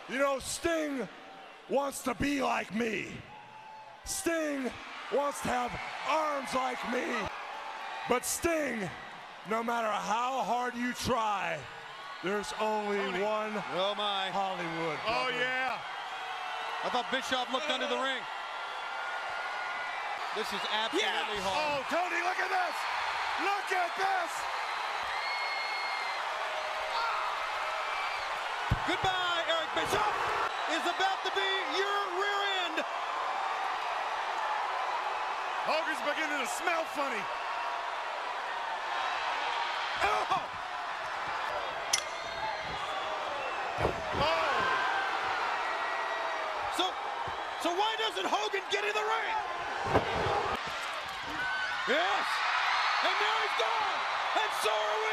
You know, Sting wants to be like me. Sting wants to have arms like me. But Sting, no matter how hard you try, there's only one Hollywood. Brother. Oh, yeah. I thought Bischoff looked under the ring. This is absolutely hard. Oh, Tony, look at this. Look at this. Goodbye, Eric Bischoff is about to be your rear end. Hogan's beginning to smell funny. Oh! Oh! So why doesn't Hogan get in the ring? Yes! And now he's gone! And so are we!